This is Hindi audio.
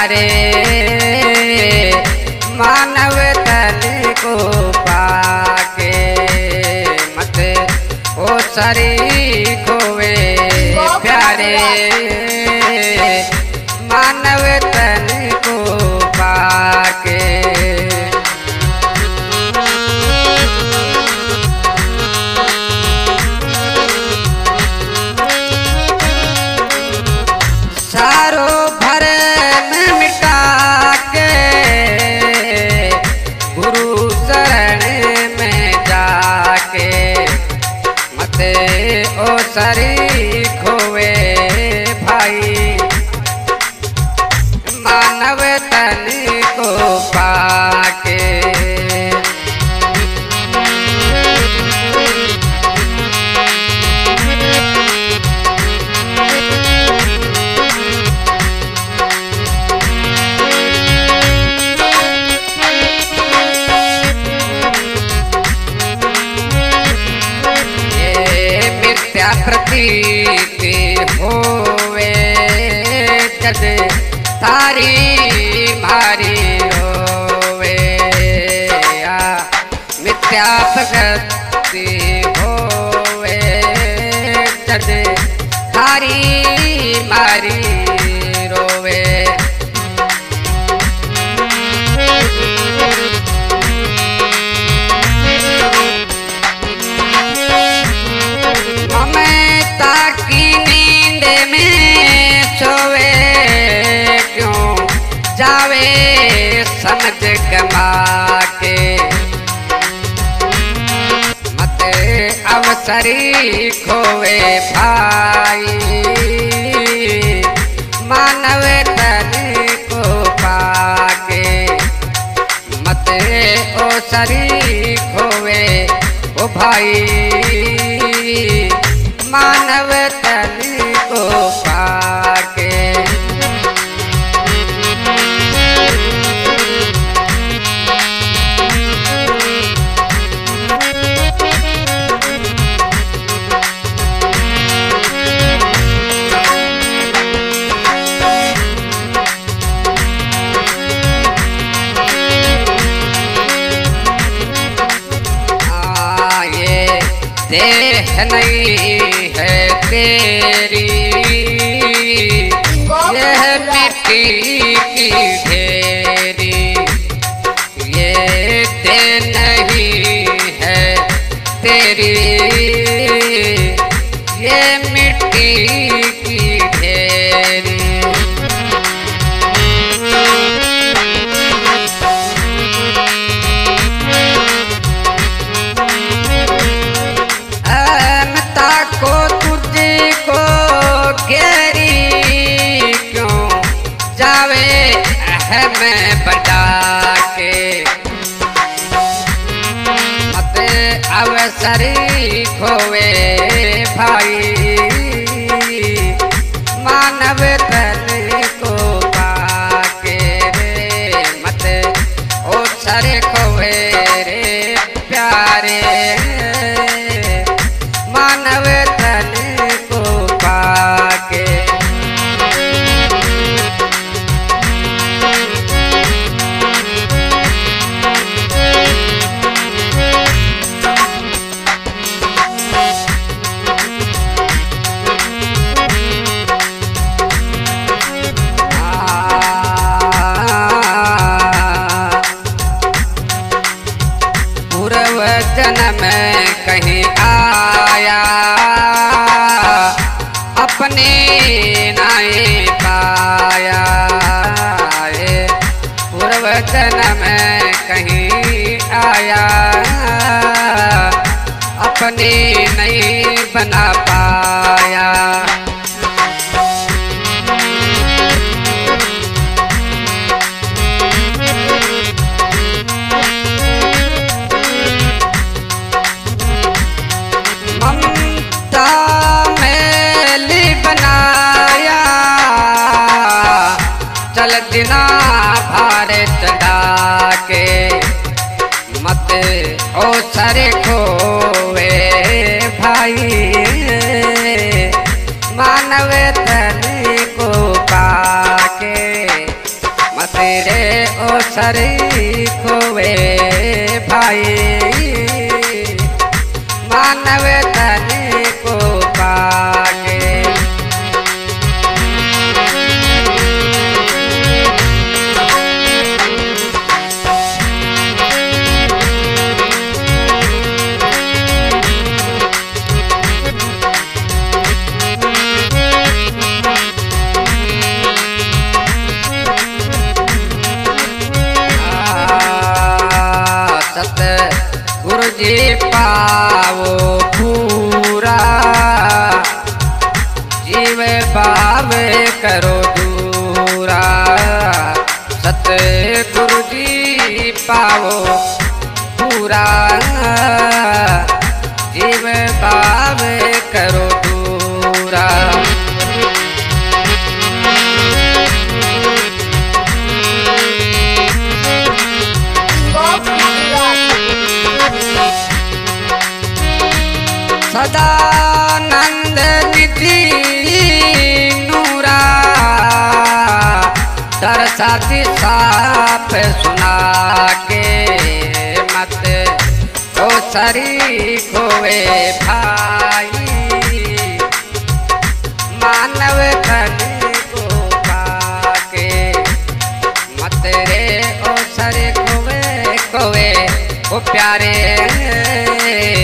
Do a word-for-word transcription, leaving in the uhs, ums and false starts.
प्यारे मानव तन को पाके मत ओ सरी खोवे प्यारे मानव तन को पाके। सारो भरम मिटा के गुरु शरण में जाके मते ओ सरी खोवे भाई मानव तन को पाके। मिथ्या प्रतीति होवे जद तारी मारी होवे या मिथ्या प्रगति होवे जद तारी मारी रोवे। ममता की नींद में सोवे क्यों जावे समझ गमा के मत अवसरी खोवे भाई मानव तन को पाके मत ओ सरी खोवे ओ भाई मानव तन को पाके। देह नहीं है तेरी यह मिट्टी की ढेरी ये देह नहीं है तेरी ये मिट्टी की ढेरी। को तुझको घेरी क्यों जावे अहम बड़ा के मत अवसरी खोवे भाई मानव तन को पाके रे मत ओ सरे खोवे रे प्यारे मानव तन को पाके। पूर्व जन्म कहीं आया अपने नाए पाया पूर्व जन्म कहीं आया अपने नहीं बना पाया। ममता मैली बनाया चल दिना भारत डाके मत ओ सरे खोवे भाई मानव तन को पाके रे ओ सरी खोवे भाई मानव तन को पाके। गुरु जी पावो पूरा जीव भाव करो दूरा। सत गुरु जी पावो पूरा जीव भाव करो दूरा। सदानंद निधि नूरा दरसाती साफ सुना के मत ओ सरी खोवे भाई मानव तन को पाके। मत रे ओ सरी खोवे खोवे ओ प्यारे